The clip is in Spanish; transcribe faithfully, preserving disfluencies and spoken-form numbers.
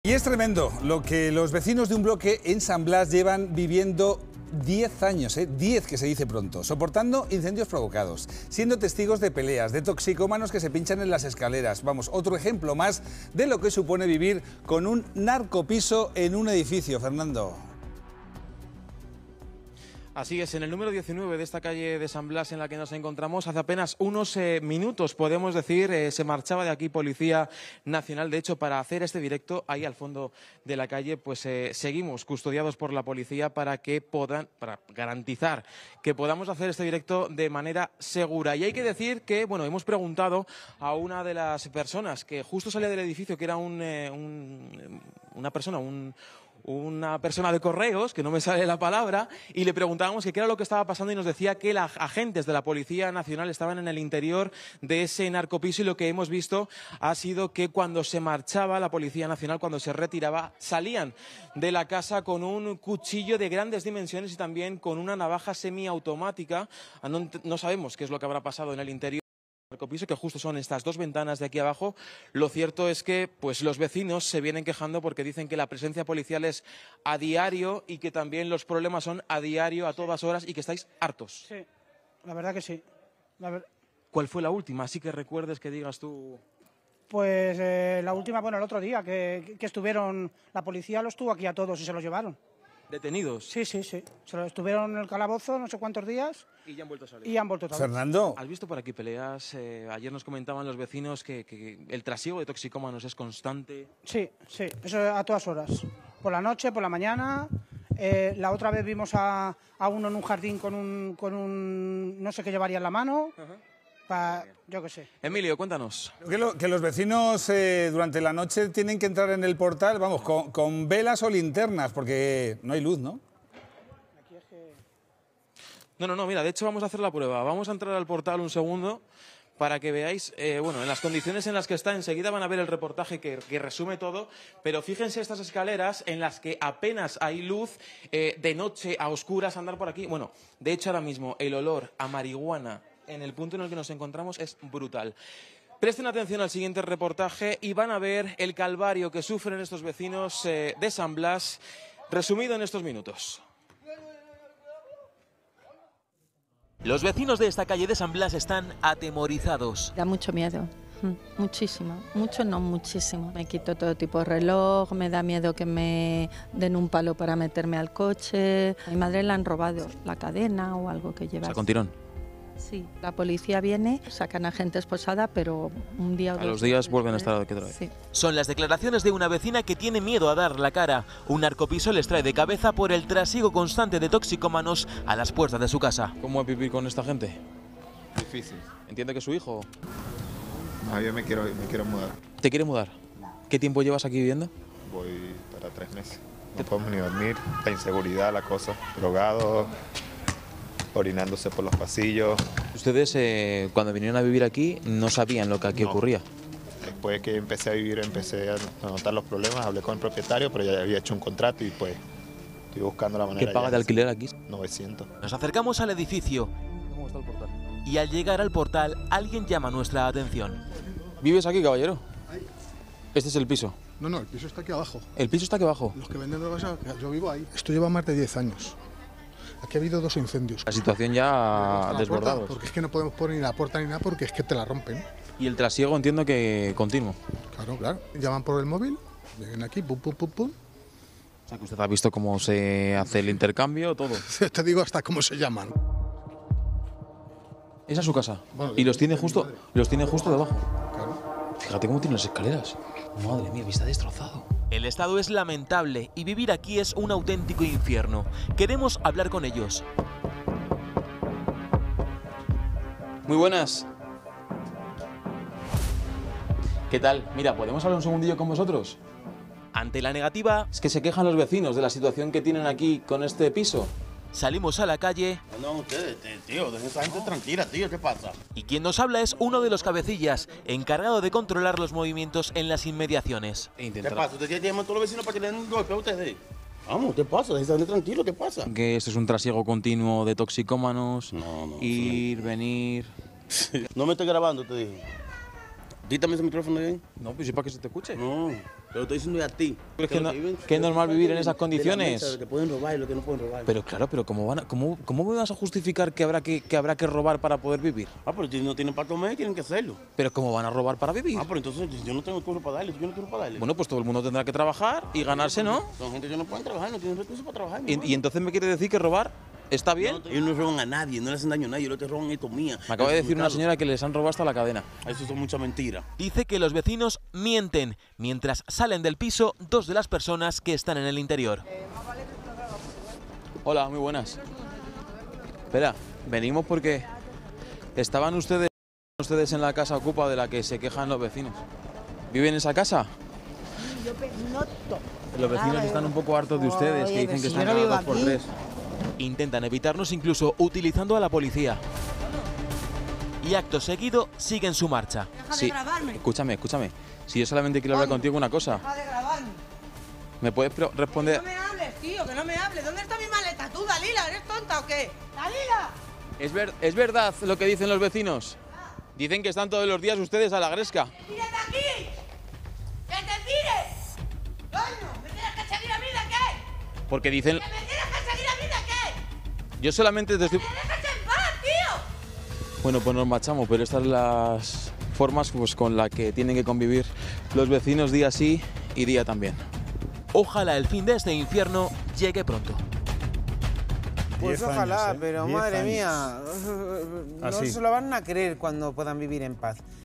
Y es tremendo lo que los vecinos de un bloque en San Blas llevan viviendo diez años, ¿eh? diez que se dice pronto, soportando incendios provocados, siendo testigos de peleas, de toxicómanos que se pinchan en las escaleras. Vamos, otro ejemplo más de lo que supone vivir con un narcopiso en un edificio, Fernando. Así es, en el número diecinueve de esta calle de San Blas en la que nos encontramos, hace apenas unos eh, minutos, podemos decir, eh, se marchaba de aquí Policía Nacional. De hecho, para hacer este directo, ahí al fondo de la calle, pues eh, seguimos custodiados por la policía para que puedan, para garantizar que podamos hacer este directo de manera segura. Y hay que decir que, bueno, hemos preguntado a una de las personas que justo salía del edificio, que era un, eh, un, una persona, un... una persona de correos, que no me sale la palabra, y le preguntábamos que qué era lo que estaba pasando y nos decía que los agentes de la Policía Nacional estaban en el interior de ese narcopiso y lo que hemos visto ha sido que cuando se marchaba la Policía Nacional, cuando se retiraba, salían de la casa con un cuchillo de grandes dimensiones y también con una navaja semiautomática. No, no sabemos qué es lo que habrá pasado en el interior. Narcopiso, que justo son estas dos ventanas de aquí abajo. Lo cierto es que pues los vecinos se vienen quejando porque dicen que la presencia policial es a diario y que también los problemas son a diario, a todas horas, y que estáis hartos. Sí, la verdad que sí. La ver... ¿Cuál fue la última? Así que recuerdes que digas tú... Pues eh, la última, bueno, el otro día, que, que estuvieron, la policía los tuvo aquí a todos y se los llevaron. ¿Detenidos? Sí, sí, sí. Se los estuvieron en el calabozo no sé cuántos días. Y ya han vuelto a salir. Y han vuelto a salir. Fernando. ¿Has visto por aquí peleas? Eh, ayer nos comentaban los vecinos que, que el trasiego de toxicómanos es constante. Sí, sí, eso a todas horas. Por la noche, por la mañana. Eh, la otra vez vimos a, a uno en un jardín con un, con un no sé qué llevaría en la mano. Uh-huh. Pa, yo qué sé. Emilio, cuéntanos. Que, lo, que los vecinos eh, durante la noche tienen que entrar en el portal, vamos, con, con velas o linternas, porque no hay luz, ¿no? Aquí es que... No, no, no, mira, de hecho vamos a hacer la prueba. Vamos a entrar al portal un segundo para que veáis, eh, bueno, en las condiciones en las que está. Enseguida van a ver el reportaje que, que resume todo, pero fíjense estas escaleras en las que apenas hay luz, eh, de noche a oscuras, andar por aquí. Bueno, de hecho ahora mismo el olor a marihuana en el punto en el que nos encontramos es brutal. Presten atención al siguiente reportaje y van a ver el calvario que sufren estos vecinos eh, de San Blas, resumido en estos minutos. Los vecinos de esta calle de San Blas están atemorizados. Da mucho miedo, muchísimo, mucho no muchísimo. Me quito todo tipo de reloj, me da miedo que me den un palo para meterme al coche. A mi madre le han robado la cadena o algo que lleva. O sea, con tirón. Sí, la policía viene, sacan a gente esposada, pero un día o dos... A los días vuelven a estar aquí otra vez. Sí. Son las declaraciones de una vecina que tiene miedo a dar la cara. Un narcopiso les trae de cabeza por el trasiego constante de toxicómanos a las puertas de su casa. ¿Cómo es vivir con esta gente? Difícil. ¿Entiende que es su hijo? No, yo me quiero, me quiero mudar. ¿Te quiere mudar? ¿Qué tiempo llevas aquí viviendo? Voy para tres meses. No podemos ni dormir, la inseguridad, la cosa, drogado, orinándose por los pasillos. Ustedes, eh, cuando vinieron a vivir aquí, no sabían lo que aquí No. ocurría. Después que empecé a vivir, empecé a notar los problemas, hablé con el propietario, pero ya había hecho un contrato y pues estoy buscando la manera. ¿Qué paga de alquiler aquí? novecientos. Nos acercamos al edificio ¿Cómo está el portal? y al llegar al portal alguien llama nuestra atención. ¿Vives aquí, caballero? Este es el piso. No, no, el piso está aquí abajo. ¿El piso está aquí abajo? Los que venden drogas, yo vivo ahí. Esto lleva más de diez años. Aquí ha habido dos incendios. La situación ya desbordada. Porque es que no podemos poner ni la puerta ni nada porque es que te la rompen. Y el trasiego entiendo que continuo. Claro, claro. Llaman por el móvil, vienen aquí, pum, pum, pum, pum. O sea, que usted ha visto cómo se hace el intercambio, todo. Te digo hasta cómo se llaman. Esa es su casa. Bueno, y los tiene de mi justo, madre. los tiene justo debajo. Claro. Fíjate cómo tiene las escaleras. Madre mía, está destrozado. El estado es lamentable y vivir aquí es un auténtico infierno. Queremos hablar con ellos. Muy buenas. ¿Qué tal? Mira, ¿podemos hablar un segundillo con vosotros? Ante la negativa, Es que se quejan los vecinos de la situación que tienen aquí con este piso. salimos a la calle No, ustedes, tío, dejen esa gente tranquila, tío, ¿qué pasa? y quien nos habla es uno de los cabecillas, encargado de controlar los movimientos en las inmediaciones. E ¿Qué intentar pasa? ¿Ustedes llaman a todos los vecinos para que le den un golpe a ustedes? Vamos, ¿qué pasa? Dejen esa gente tranquilo, ¿qué pasa? que esto es un trasiego continuo de toxicómanos. No, no, Ir, venir. No me estoy grabando, te digo. Dítame ese micrófono bien. No, pues sí, para que se te escuche. No. Te lo estoy diciendo a ti. Pero es que, lo no, viven- que es normal vivir en esas de la condiciones. mesa, lo que pueden robar y lo que no pueden robar. Pero claro, pero ¿cómo, van a- cómo, cómo me vas a justificar que habrá que, que habrá que robar para poder vivir? Ah, pero si no tienen para comer, tienen que hacerlo. Pero ¿cómo van a robar para vivir? Ah, pero entonces yo no tengo curro para darle, yo no quiero para darle. Bueno, pues todo el mundo tendrá que trabajar y ganarse, ¿no? Son gente que no pueden trabajar, no tienen recursos para trabajar. mi Y, hermano. y entonces me quiere decir que robar está bien. No, ellos no roban a nadie, no le hacen daño a nadie, ellos te roban esto mía. Me acaba de decir una Mercado. señora que les han robado hasta la cadena. Eso son muchas mentiras. Dice que los vecinos mienten mientras salen del piso dos de las personas que están en el interior. Hola, muy buenas. Espera, venimos porque estaban ustedes, ustedes en la casa ocupa de la que se quejan los vecinos. ¿Viven en esa casa? Yo pe- no to- Los vecinos Nada, están un poco hartos de ustedes, oye, que dicen que que si están yo no vivo cada dos por aquí. tres. Intentan evitarnos incluso utilizando a la policía. Y acto seguido siguen su marcha. Deja Sí, de grabarme. escúchame, escúchame. Si yo solamente quiero hablar Vamos. contigo una cosa. Deja de grabarme. ¿Me puedes pro- No responder? me hables, tío, que no me hables. ¿Dónde está mi maleta? ¿Tú, Dalila? ¿Eres tonta o qué? ¡Dalila! ¿Es, ver- ¿Es verdad lo que dicen los vecinos? Dicen que están todos los días ustedes a la gresca. ¡Tírate aquí! ¡Que te tires! ¡Coño! ¿Me tienes que seguir a mí de qué? Porque dicen... ¿Que me tienes que seguir a mí de qué? Yo solamente te estoy... ¡Me dejes en paz, tío! Bueno, pues nos marchamos, pero estas son las formas pues, con las que tienen que convivir los vecinos día sí y día también. Ojalá el fin de este infierno llegue pronto. Pues Diez ojalá, años, ¿eh? pero Diez madre años. mía, no Así. se lo van a creer cuando puedan vivir en paz.